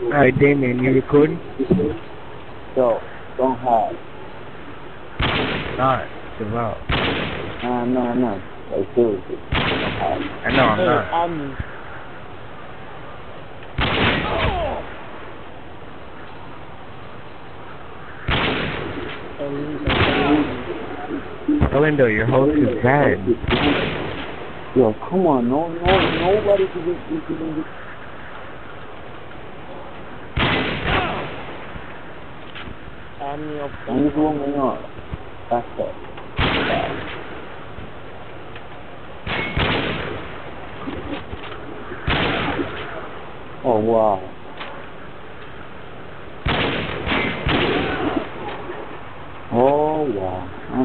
Alright, Damien, you recording? So, don't hide. Not. Chill out. No. Like, seriously. Don't hide. I know, I'm not. Orlando, your host is bad. Yo, come on. Nobody can get this. What's going on? That's it. Oh, wow. Oh, wow.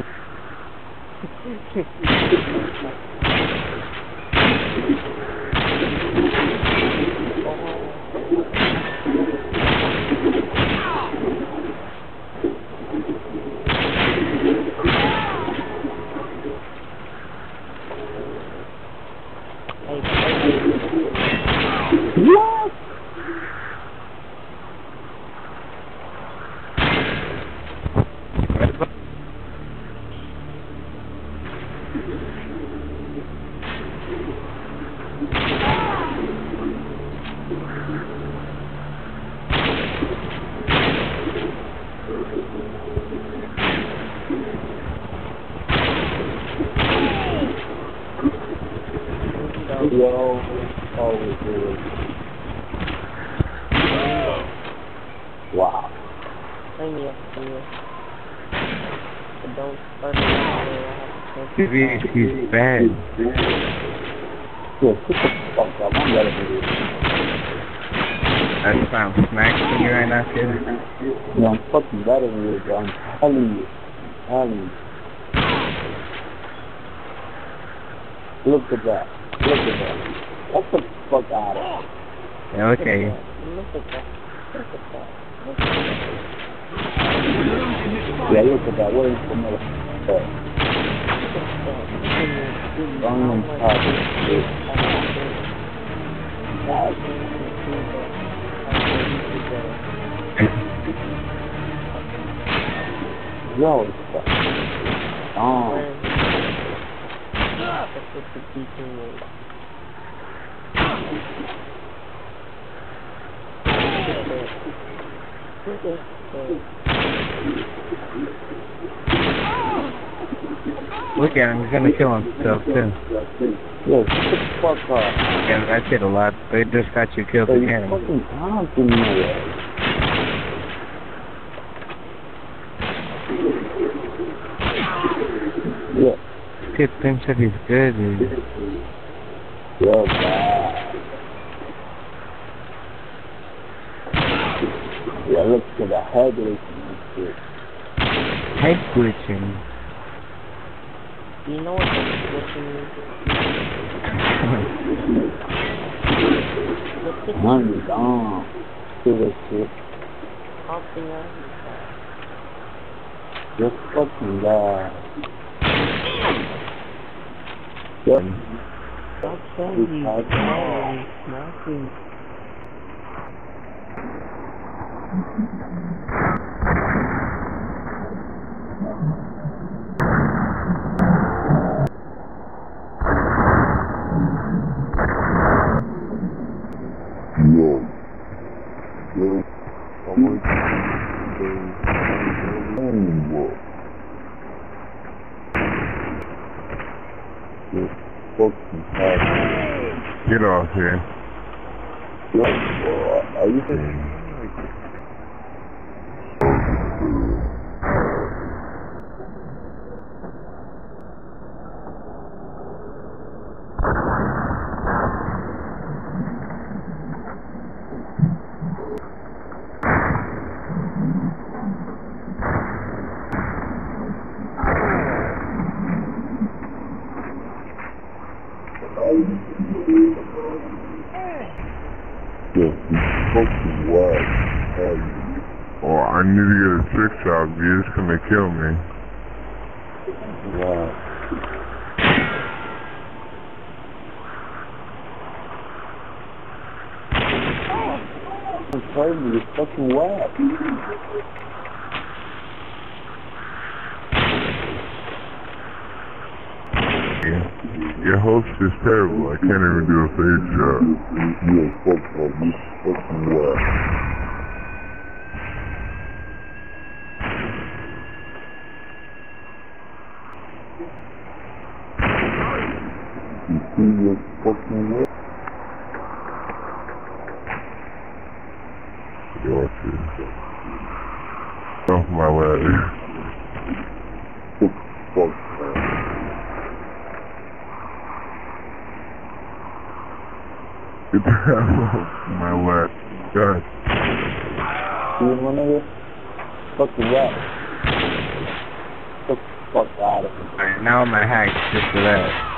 What? Yo, always good. Wow. He's bad. Yo, get the fuck up. I'm better than you. That's why I'm smacking you right now, kid. Yo, I'm fucking better than you, bro. I'm telling you. Look at that. Get the fuck out of here. Yeah, okay. Yeah, look at that. What is the mother? Yo, it's Look at him, he's gonna kill himself too. Yo, get the fuck up. Yeah, that did a lot. They just got you killed Hey, again. you fucking taunting me. Yeah. Kid thinks that he's good, dude. Yo, bad. Yeah, look at the head glitching. Head glitching. You know what head glitching is? Money gone. Do this shit. Something else. You're fucking bad. Yep. Stop saying you smacking. Get off here. Are you kidding? Fucking what? Oh, I need to get a trick shot. You're just gonna kill me. Wow. It's fucking wet. Your host is terrible. I can't even do a face shot. Yeah, fucking wet. You see your fucking wet? Watch it. Off my leg. Fuck, man. Get the hell off my leg. God. See one of this? Fucking wet. Get the fuck out of here. Alright, now I'm gonna hack just for that.